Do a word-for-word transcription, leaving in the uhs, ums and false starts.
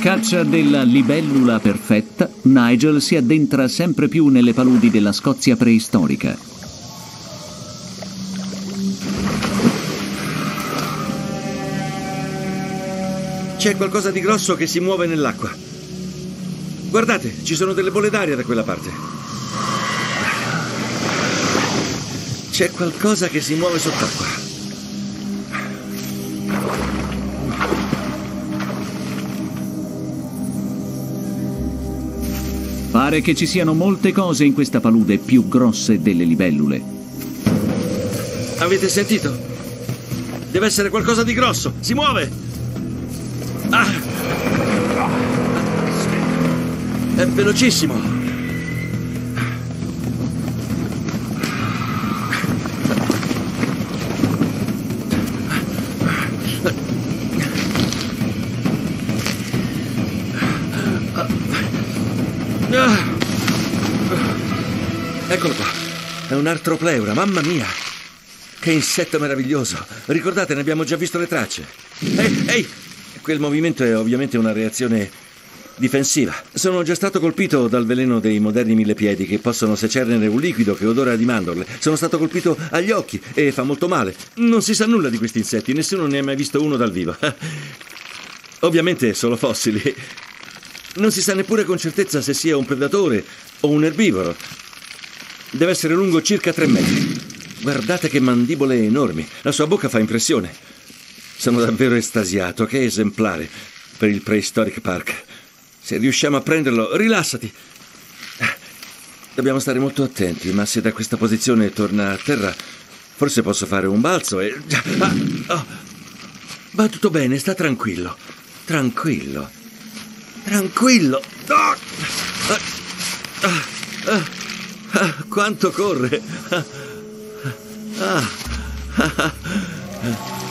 caccia della libellula perfetta, Nigel si addentra sempre più nelle paludi della Scozia preistorica. C'è qualcosa di grosso che si muove nell'acqua. Guardate, ci sono delle bolle d'aria da quella parte. C'è qualcosa che si muove sott'acqua. Pare che ci siano molte cose in questa palude più grosse delle libellule. Avete sentito? Deve essere qualcosa di grosso. Si muove! Ah! È velocissimo! Eccolo qua. È un artropleura, mamma mia! Che insetto meraviglioso! Ricordate, ne abbiamo già visto le tracce. Ehi, ehi! Quel movimento è ovviamente una reazione difensiva. Sono già stato colpito dal veleno dei moderni millepiedi che possono secernere un liquido che odora di mandorle. Sono stato colpito agli occhi e fa molto male. Non si sa nulla di questi insetti, nessuno ne ha mai visto uno dal vivo. Ovviamente solo fossili. Non si sa neppure con certezza se sia un predatore o un erbivoro. Deve essere lungo circa tre metri. Guardate che mandibole enormi. La sua bocca fa impressione. Sono davvero estasiato. Che esemplare per il Prehistoric Park. Se riusciamo a prenderlo, rilassati. Dobbiamo stare molto attenti, ma se da questa posizione torna a terra, forse posso fare un balzo e... Ah, oh. Va tutto bene, sta tranquillo. Tranquillo. Tranquillo. Oh. Ah, ah, ah. Ah, quanto corre! Ah, ah, ah, ah.